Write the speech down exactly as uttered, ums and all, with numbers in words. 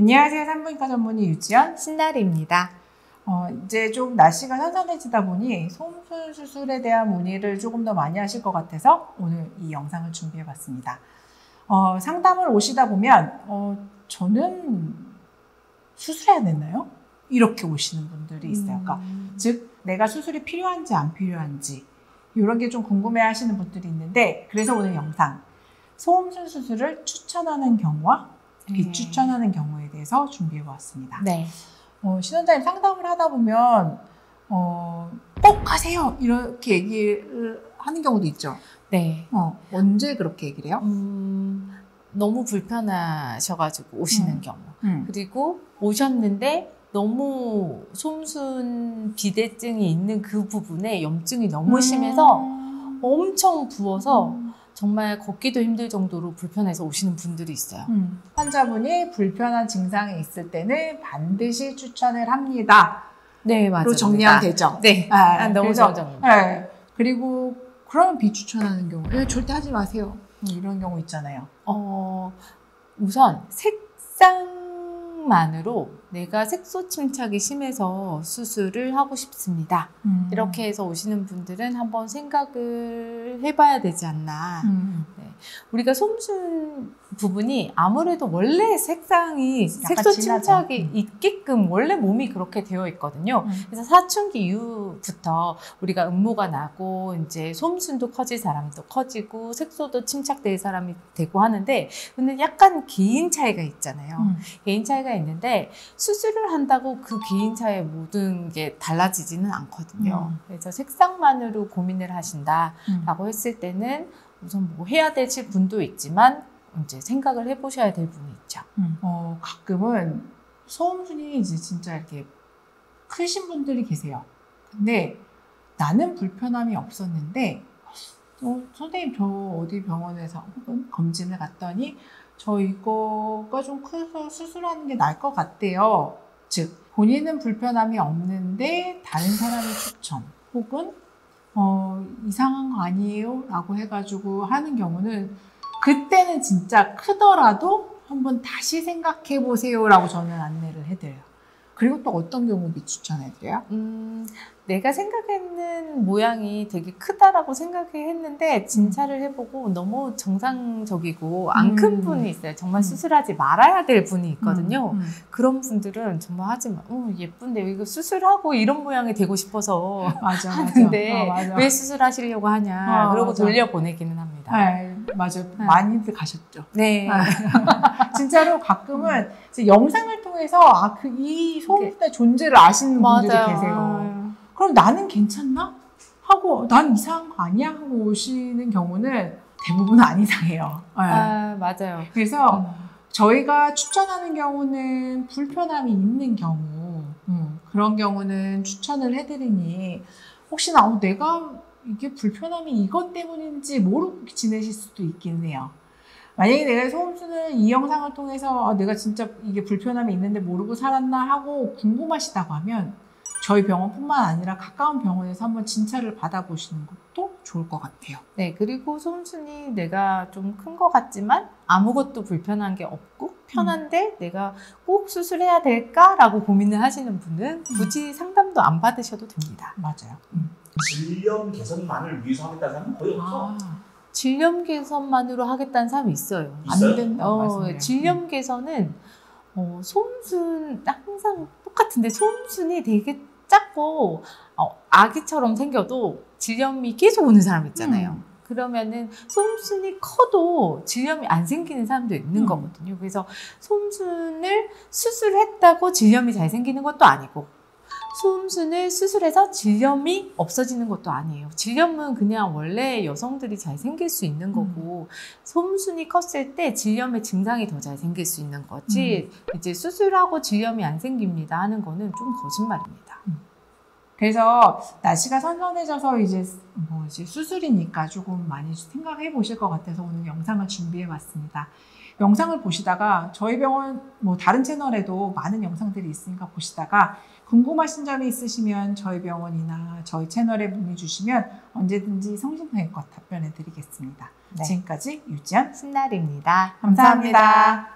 안녕하세요. 산부인과 전문의 유지연, 신나리입니다. 어, 이제 좀 날씨가 선선해지다 보니 솜순 수술에 대한 문의를 조금 더 많이 하실 것 같아서 오늘 이 영상을 준비해봤습니다. 어, 상담을 오시다 보면 어, 저는 수술해야 되나요? 이렇게 오시는 분들이 있어요. 그러니까 음. 즉 내가 수술이 필요한지 안 필요한지 이런 게 좀 궁금해 하시는 분들이 있는데, 그래서 오늘 영상 소음순 수술을 추천하는 경우와 비추천하는 경우에 대해서 준비해 보았습니다. 네. 어, 신원자님 상담을 하다 보면 어, 꼭 하세요 이렇게 얘기를 하는 경우도 있죠. 네. 어, 언제 그렇게 얘기를 해요? 음, 너무 불편하셔가지고 오시는 음. 경우. 음. 그리고 오셨는데 너무 솜순 비대증이 있는 그 부분에 염증이 너무 심해서 음. 엄청 부어서 음. 정말 걷기도 힘들 정도로 불편해서 오시는 분들이 있어요. 음. 환자분이 불편한 증상이 있을 때는 반드시 추천을 합니다. 네, 맞아요. 로 정리하면 되죠. 네. 네. 아, 너무 그래서, 좋은 정리. 네. 그리고 그러면 비추천하는 경우, 네, 절대 하지 마세요. 이런 경우 있잖아요. 어, 우선 색상만으로 내가 색소 침착이 심해서 수술을 하고 싶습니다. 음. 이렇게 해서 오시는 분들은 한번 생각을 해봐야 되지 않나. 음. 네. 우리가 솜순 부분이 아무래도 원래 색상이 약간 색소 진하죠. 침착이 음. 있게끔 원래 몸이 그렇게 되어 있거든요. 음. 그래서 사춘기 이후부터 우리가 음모가 나고 이제 솜순도 커질 사람도 커지고 색소도 침착될 사람이 되고 하는데, 근데 약간 개인 차이가 있잖아요. 음. 개인 차이가 있는데 수술을 한다고 그 개인차의 모든 게 달라지지는 않거든요. 음. 그래서 색상만으로 고민을 하신다라고 음. 했을 때는 우선 뭐 해야 되실 분도 있지만 이제 생각을 해보셔야 될 분이 있죠. 음. 어, 가끔은 소음순이 이제 진짜 이렇게 크신 분들이 계세요. 근데 나는 불편함이 없었는데, 어, 선생님 저 어디 병원에서 혹은 검진을 갔더니 저 이거가 좀 커서 수술하는 게 나을 것 같대요. 즉 본인은 불편함이 없는데 다른 사람의 추천 혹은 어, 이상한 거 아니에요? 라고 해가지고 하는 경우는, 그때는 진짜 크더라도 한번 다시 생각해 보세요 라고 저는 안내를 해드려요. 그리고 또 어떤 경우 비추천해드려요? 음, 내가 생각했는 모양이 되게 크다라고 생각했는데 진찰을 해보고 너무 정상적이고 안 큰 음. 분이 있어요. 정말 음. 수술하지 말아야 될 분이 있거든요. 음, 음. 그런 분들은 정말 하지 마. 어, 예쁜데 이거 수술하고 이런 모양이 되고 싶어서 맞아, 하는데 맞아. 어, 맞아. 왜 수술하시려고 하냐. 어, 그러고 맞아. 돌려보내기는 합니다. 네, 맞아요. 네. 많이들 가셨죠. 네. 진짜로 가끔은 이제 영상을 통해서 아, 그 이 소음순의 존재를 아시는 분들이 맞아요. 계세요. 그럼 나는 괜찮나? 하고 난 이상한 거 아니야? 하고 오시는 경우는 대부분 안 이상해요. 네. 아, 맞아요. 그래서 음. 저희가 추천하는 경우는 불편함이 있는 경우, 음, 그런 경우는 추천을 해드리니 혹시나 어, 내가 이게 불편함이 이것 때문인지 모르고 지내실 수도 있긴 해요. 만약에 내가 소음순을 이 영상을 통해서 아, 내가 진짜 이게 불편함이 있는데 모르고 살았나 하고 궁금하시다고 하면 저희 병원뿐만 아니라 가까운 병원에서 한번 진찰을 받아보시는 것도 좋을 것 같아요. 네, 그리고 솜순이 내가 좀 큰 것 같지만 아무것도 불편한 게 없고 편한데 음. 내가 꼭 수술해야 될까라고 고민을 하시는 분은 굳이 음. 상담도 안 받으셔도 됩니다. 맞아요. 음. 질염 개선만을 위해서 하겠다는 사람은 거의 없어. 아. 질염 개선만으로 하겠다는 사람이 있어요. 있어요? 안 된다고 어, 말씀드려요. 질염 개선은 어, 솜순 항상 똑같은데 솜순이 되게 작고 어, 아기처럼 생겨도 질염이 계속 오는 사람 있잖아요. 음. 그러면은 솜순이 커도 질염이 안 생기는 사람도 있는 음. 거거든요. 그래서 솜순을 수술했다고 질염이 잘 생기는 것도 아니고 솜순을 수술해서 질염이 없어지는 것도 아니에요. 질염은 그냥 원래 여성들이 잘 생길 수 있는 거고 음. 솜순이 컸을 때 질염의 증상이 더 잘 생길 수 있는 거지 음. 이제 수술하고 질염이 안 생깁니다 하는 거는 좀 거짓말입니다. 음. 그래서 날씨가 선선해져서 이제 뭐 이제 수술이니까 조금 많이 생각해 보실 것 같아서 오늘 영상을 준비해 봤습니다. 영상을 보시다가 저희 병원 뭐 다른 채널에도 많은 영상들이 있으니까 보시다가 궁금하신 점이 있으시면 저희 병원이나 저희 채널에 문의 주시면 언제든지 성심성의껏 답변해 드리겠습니다. 네. 지금까지 유지연 신나리입니다. 감사합니다. 감사합니다.